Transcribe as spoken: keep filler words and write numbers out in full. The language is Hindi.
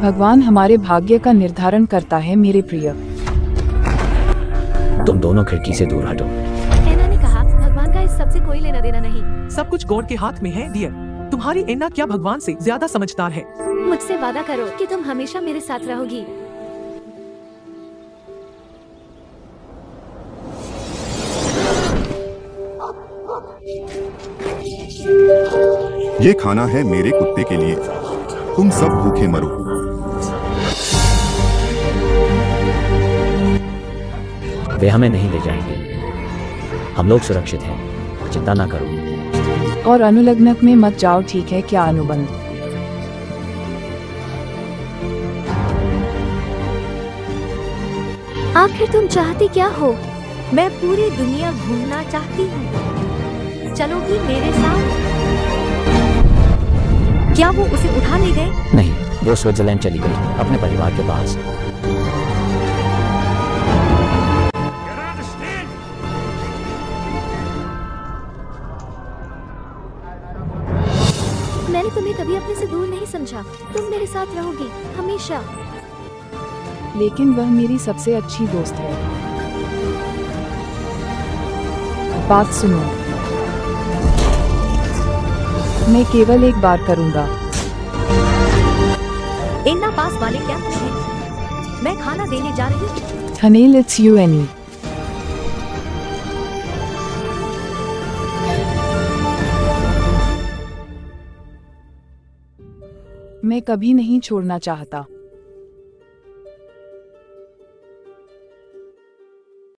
भगवान हमारे भाग्य का निर्धारण करता है मेरे प्रिय। तुम दोनों खिड़की से दूर हटो। एना ने कहा, भगवान का इस सब से कोई लेना देना नहीं। सब कुछ गॉड के हाथ में है डियर। तुम्हारी एना क्या भगवान से ज्यादा समझदार है? मुझसे वादा करो कि तुम हमेशा मेरे साथ रहोगी। ये खाना है मेरे कुत्ते के लिए। तुम सब भूखे मरो। वे हमें नहीं ले जाएंगे। हम लोग सुरक्षित हैं, चिंता ना करो। और अनुलग्नक में मत जाओ, ठीक है क्या अनुबंध? आखिर तुम चाहती क्या हो? मैं पूरी दुनिया घूमना चाहती हूँ। चलोगी मेरे साथ? क्या वो उसे उठा ले गए? नहीं, वो स्विट्जरलैंड चली गई अपने परिवार के पास। मैंने तुम्हें कभी अपने से दूर नहीं समझा। तुम मेरे साथ रहोगी हमेशा। लेकिन वह मेरी सबसे अच्छी दोस्त है। बात सुनो, मैं केवल एक बार करूंगा। एना पास वाले क्या हैं? मैं खाना देने जा रही हूँ। थनेल, इट्स यू एनी। मैं कभी नहीं छोड़ना चाहता।